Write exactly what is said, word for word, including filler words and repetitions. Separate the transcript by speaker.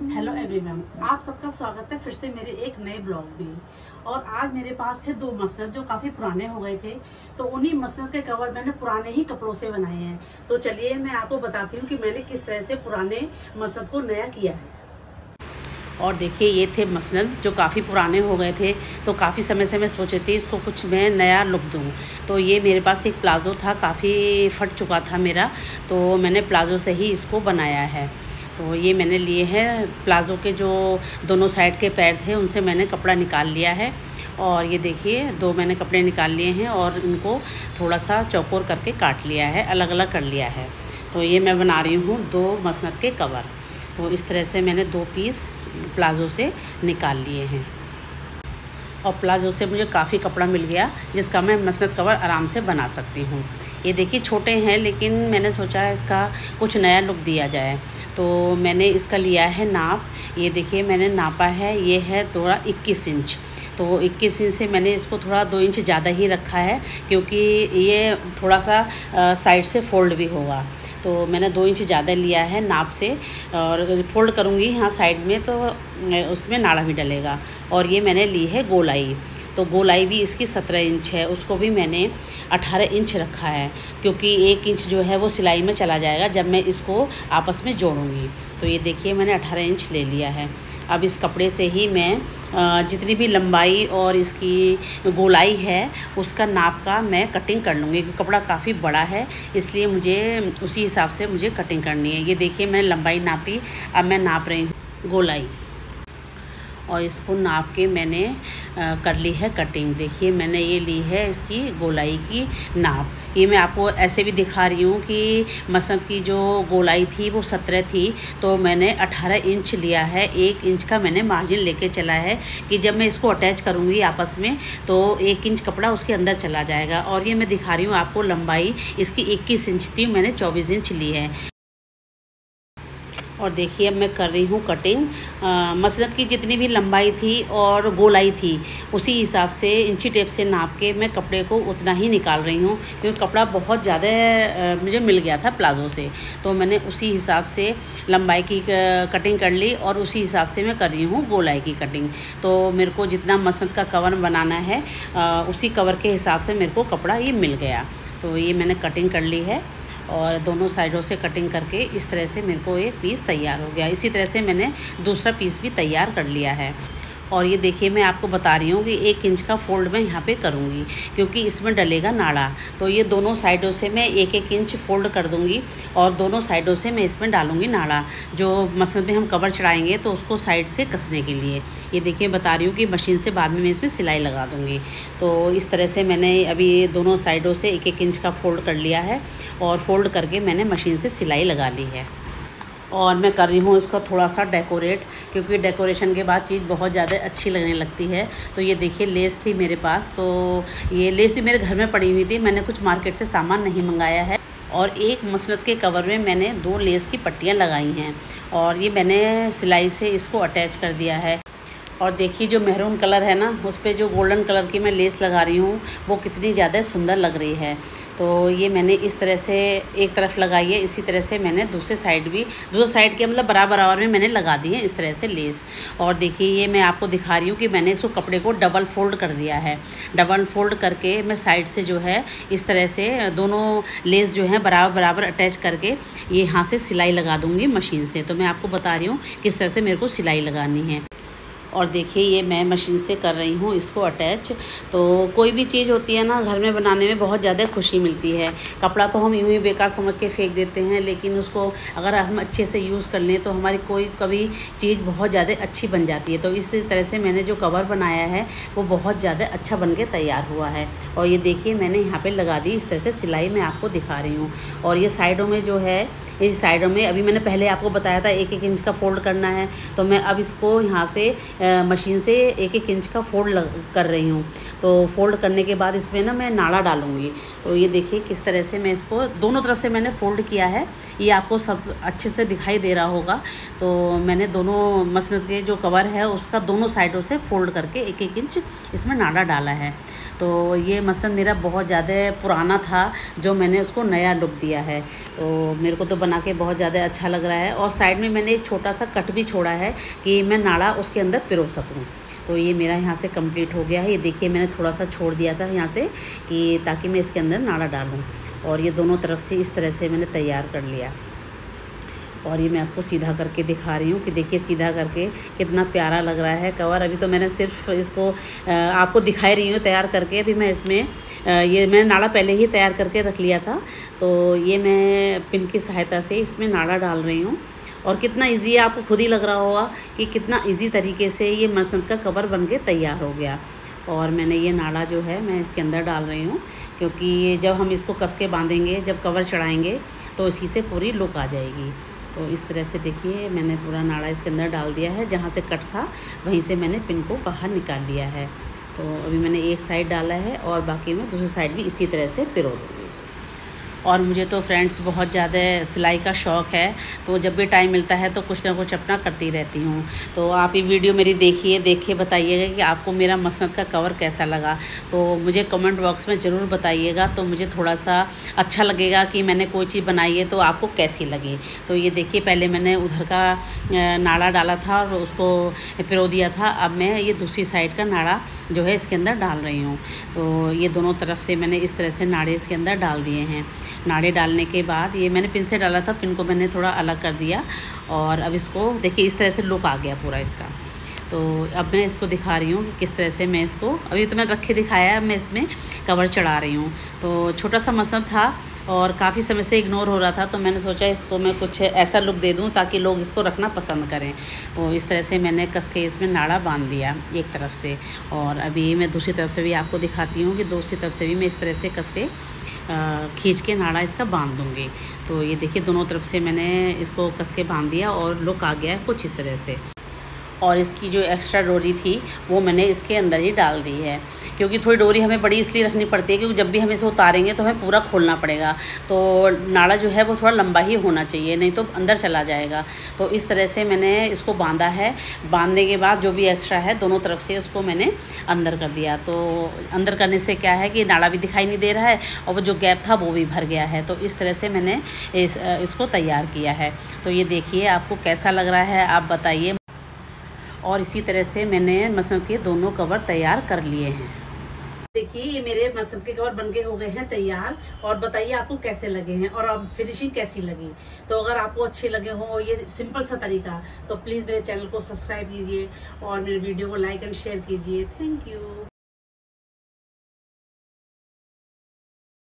Speaker 1: Hello everyone, आप सबका स्वागत है फिर से मेरे एक नए ब्लॉग में। और आज मेरे पास थे दो मसनद जो काफ़ी पुराने हो गए थे, तो उन्हीं मसनद के कवर मैंने पुराने ही कपड़ों से बनाए हैं। तो चलिए मैं आपको बताती हूँ कि मैंने किस तरह से पुराने मसनद को नया किया है। और देखिए, ये थे मसनद जो काफ़ी पुराने हो गए थे, तो काफ़ी समय से मैं सोची थी इसको कुछ मैं नया लुक दूँ। तो ये मेरे पास एक प्लाज़ो था, काफ़ी फट चुका था मेरा, तो मैंने प्लाज़ो से ही इसको बनाया है। तो ये मैंने लिए हैं प्लाज़ो के जो दोनों साइड के पैर थे, उनसे मैंने कपड़ा निकाल लिया है। और ये देखिए, दो मैंने कपड़े निकाल लिए हैं और इनको थोड़ा सा चौकोर करके काट लिया है, अलग अलग कर लिया है। तो ये मैं बना रही हूँ दो मसनद के कवर। तो इस तरह से मैंने दो पीस प्लाज़ो से निकाल लिए हैं और प्लाज़ो से मुझे काफ़ी कपड़ा मिल गया, जिसका मैं मसनद कवर आराम से बना सकती हूँ। ये देखिए, छोटे हैं लेकिन मैंने सोचा है इसका कुछ नया लुक दिया जाए, तो मैंने इसका लिया है नाप। ये देखिए, मैंने नापा है, ये है थोड़ा इक्कीस इंच। तो इक्कीस इंच से मैंने इसको थोड़ा दो इंच ज़्यादा ही रखा है, क्योंकि ये थोड़ा सा साइड से फोल्ड भी होगा। तो मैंने दो इंच ज़्यादा लिया है नाप से, और फोल्ड करूँगी यहाँ साइड में तो उसमें नाड़ा भी डलेगा। और ये मैंने ली है गोलाई, तो गोलाई भी इसकी सत्रह इंच है, उसको भी मैंने अठारह इंच रखा है, क्योंकि एक इंच जो है वो सिलाई में चला जाएगा जब मैं इसको आपस में जोड़ूंगी। तो ये देखिए, मैंने अठारह इंच ले लिया है। अब इस कपड़े से ही मैं जितनी भी लंबाई और इसकी गोलाई है उसका नाप का मैं कटिंग कर लूँगी। कपड़ा काफ़ी बड़ा है, इसलिए मुझे उसी हिसाब से मुझे कटिंग करनी है। ये देखिए, मैंने लंबाई नापी, अब मैं नाप रही हूँ गोलाई, और इसको नाप के मैंने आ, कर ली है कटिंग। देखिए, मैंने ये ली है इसकी गोलाई की नाप। ये मैं आपको ऐसे भी दिखा रही हूँ कि मसनद की जो गोलाई थी वो सत्रह थी, तो मैंने अठारह इंच लिया है। एक इंच का मैंने मार्जिन लेके चला है कि जब मैं इसको अटैच करूँगी आपस में तो एक इंच कपड़ा उसके अंदर चला जाएगा। और ये मैं दिखा रही हूँ आपको, लंबाई इसकी इक्कीस इंच थी, मैंने चौबीस इंच ली है। और देखिए, अब मैं कर रही हूँ कटिंग। मसनद की जितनी भी लंबाई थी और गोलाई थी, उसी हिसाब से इंची टेप से नाप के मैं कपड़े को उतना ही निकाल रही हूँ, क्योंकि कपड़ा बहुत ज़्यादा मुझे मिल गया था प्लाज़ो से। तो मैंने उसी हिसाब से लंबाई की कटिंग कर ली और उसी हिसाब से मैं कर रही हूँ गोलाई की कटिंग। तो मेरे को जितना मसनद का कवर बनाना है, उसी कवर के हिसाब से मेरे को कपड़ा ये मिल गया। तो ये मैंने कटिंग कर ली है और दोनों साइडों से कटिंग करके इस तरह से मेरे को एक पीस तैयार हो गया। इसी तरह से मैंने दूसरा पीस भी तैयार कर लिया है। और ये देखिए, मैं आपको बता रही हूँ कि एक इंच का फोल्ड मैं यहाँ पे करूँगी, क्योंकि इसमें डलेगा नाड़ा। तो ये दोनों साइडों से मैं एक एक इंच फोल्ड कर दूँगी और दोनों साइडों से मैं इसमें डालूँगी नाड़ा। जो मसनद में हम कवर चढ़ाएंगे तो उसको साइड से कसने के लिए। ये देखिए, बता रही हूँ कि मशीन से बाद में मैं इसमें सिलाई लगा दूँगी। तो इस तरह से मैंने अभी दोनों साइडों से एक एक इंच का फोल्ड कर लिया है और फोल्ड करके मैंने मशीन से सिलाई लगा ली है। और मैं कर रही हूँ इसको थोड़ा सा डेकोरेट, क्योंकि डेकोरेशन के बाद चीज़ बहुत ज़्यादा अच्छी लगने लगती है। तो ये देखिए, लेस थी मेरे पास, तो ये लेस भी मेरे घर में पड़ी हुई थी, मैंने कुछ मार्केट से सामान नहीं मंगाया है। और एक मसनद के कवर में मैंने दो लेस की पट्टियाँ लगाई हैं और ये मैंने सिलाई से इसको अटैच कर दिया है। और देखिए, जो मेहरून कलर है ना, उस पर जो गोल्डन कलर की मैं लेस लगा रही हूँ वो कितनी ज़्यादा सुंदर लग रही है। तो ये मैंने इस तरह से एक तरफ लगाई है, इसी तरह से मैंने दूसरे साइड भी, दूसरे साइड के मतलब बराबर बराबर में मैंने लगा दी है इस तरह से लेस। और देखिए, ये मैं आपको दिखा रही हूँ कि मैंने इसको कपड़े को डबल फोल्ड कर दिया है। डबल फोल्ड करके मैं साइड से जो है इस तरह से दोनों लेस जो है बराबर बराबर अटैच करके ये यहाँ से सिलाई लगा दूँगी मशीन से। तो मैं आपको बता रही हूँ किस तरह से मेरे को सिलाई लगानी है। और देखिए, ये मैं मशीन से कर रही हूँ इसको अटैच। तो कोई भी चीज़ होती है ना, घर में बनाने में बहुत ज़्यादा खुशी मिलती है। कपड़ा तो हम यूँ ही बेकार समझ के फेंक देते हैं, लेकिन उसको अगर हम अच्छे से यूज़ कर लें तो हमारी कोई कभी चीज़ बहुत ज़्यादा अच्छी बन जाती है। तो इस तरह से मैंने जो कवर बनाया है वो बहुत ज़्यादा अच्छा बन के तैयार हुआ है। और ये देखिए, मैंने यहाँ पर लगा दी इस तरह से सिलाई, मैं आपको दिखा रही हूँ। और ये साइडों में जो है, इस साइडों में अभी मैंने पहले आपको बताया था एक एक इंच का फोल्ड करना है, तो मैं अब इसको यहाँ से मशीन से एक एक इंच का फोल्ड कर रही हूँ। तो फोल्ड करने के बाद इसमें ना मैं नाड़ा डालूँगी। तो ये देखिए, किस तरह से मैं इसको दोनों तरफ से मैंने फ़ोल्ड किया है, ये आपको सब अच्छे से दिखाई दे रहा होगा। तो मैंने दोनों मसनद के जो कवर है उसका दोनों साइडों से फ़ोल्ड करके एक एक इंच इसमें नाड़ा डाला है। तो ये मसंद मेरा बहुत ज़्यादा पुराना था, जो मैंने उसको नया लुक दिया है। तो मेरे को तो बना के बहुत ज़्यादा अच्छा लग रहा है। और साइड में मैंने एक छोटा सा कट भी छोड़ा है कि मैं नाड़ा उसके अंदर पिरो सकूँ। तो ये मेरा यहाँ से कंप्लीट हो गया है। ये देखिए मैंने थोड़ा सा छोड़ दिया था यहाँ से कि ताकि मैं इसके अंदर नाड़ा डालूँ। और ये दोनों तरफ से इस तरह से मैंने तैयार कर लिया। और ये मैं आपको सीधा करके दिखा रही हूँ कि देखिए सीधा करके कितना प्यारा लग रहा है कवर। अभी तो मैंने सिर्फ इसको आपको दिखाई रही हूँ तैयार करके। अभी मैं इसमें ये मैंने नाड़ा पहले ही तैयार करके रख लिया था। तो ये मैं पिन की सहायता से इसमें नाड़ा डाल रही हूँ। और कितना इजी है, आपको खुद ही लग रहा होगा कि कितना इजी तरीके से ये मसंद का कवर बन के तैयार हो गया। और मैंने ये नाड़ा जो है मैं इसके अंदर डाल रही हूँ, क्योंकि जब हम इसको कस के बांधेंगे, जब कवर चढ़ाएंगे तो इसी से पूरी लुक आ जाएगी। तो इस तरह से देखिए मैंने पूरा नाड़ा इसके अंदर डाल दिया है। जहाँ से कट था वहीं से मैंने पिन को बाहर निकाल लिया है। तो अभी मैंने एक साइड डाला है और बाकी मैं दूसरी साइड भी इसी तरह से पिरो दूँगी। और मुझे तो फ्रेंड्स बहुत ज़्यादा सिलाई का शौक़ है, तो जब भी टाइम मिलता है तो कुछ ना कुछ अपना करती रहती हूँ। तो आप ये वीडियो मेरी देखिए, देखिए बताइएगा कि आपको मेरा मसंद का कवर कैसा लगा। तो मुझे कमेंट बॉक्स में ज़रूर बताइएगा, तो मुझे थोड़ा सा अच्छा लगेगा कि मैंने कोई चीज़ बनाई है तो आपको कैसी लगी। तो ये देखिए पहले मैंने उधर का नाड़ा डाला था और उसको पिरो दिया था। अब मैं ये दूसरी साइड का नाड़ा जो है इसके अंदर डाल रही हूँ। तो ये दोनों तरफ से मैंने इस तरह से नाड़े इसके अंदर डाल दिए हैं। नाड़े डालने के बाद ये मैंने पिन से डाला था, पिन को मैंने थोड़ा अलग कर दिया। और अब इसको देखिए इस तरह से लुक आ गया पूरा इसका। तो अब मैं इसको दिखा रही हूँ कि किस तरह से मैं इसको, अभी तो मैं रख के दिखाया है, मैं इसमें कवर चढ़ा रही हूँ। तो छोटा सा मसंद था और काफ़ी समय से इग्नोर हो रहा था, तो मैंने सोचा इसको मैं कुछ ऐसा लुक दे दूँ ताकि लोग इसको रखना पसंद करें। तो इस तरह से मैंने कस के इसमें नाड़ा बांध दिया एक तरफ से। और अभी मैं दूसरी तरफ से भी आपको दिखाती हूँ कि दूसरी तरफ से भी मैं इस तरह से कस के खींच के नाड़ा इसका बांध दूँगी। तो ये देखिए दोनों तरफ से मैंने इसको कस के बांध दिया और लुक आ गया है कुछ इस तरह से। और इसकी जो एक्स्ट्रा डोरी थी वो मैंने इसके अंदर ही डाल दी है, क्योंकि थोड़ी डोरी हमें बड़ी इसलिए रखनी पड़ती है क्योंकि जब भी हम इसे उतारेंगे तो हमें पूरा खोलना पड़ेगा। तो नाड़ा जो है वो थोड़ा लंबा ही होना चाहिए, नहीं तो अंदर चला जाएगा। तो इस तरह से मैंने इसको बांधा है। बांधने के बाद जो भी एक्स्ट्रा है दोनों तरफ से उसको मैंने अंदर कर दिया। तो अंदर करने से क्या है कि नाड़ा भी दिखाई नहीं दे रहा है और वो जो गैप था वो भी भर गया है। तो इस तरह से मैंने इस इसको तैयार किया है। तो ये देखिए आपको कैसा लग रहा है आप बताइए। और इसी तरह से मैंने मसंद के दोनों कवर तैयार कर लिए हैं। देखिए ये मेरे मसंद के कवर बनके हो गए हैं तैयार। और बताइए आपको कैसे लगे हैं और अब फिनिशिंग कैसी लगी। तो अगर आपको अच्छे लगे हो ये सिंपल सा तरीका, तो प्लीज़ मेरे चैनल को सब्सक्राइब कीजिए और मेरे वीडियो को लाइक एंड शेयर कीजिए। Thank you.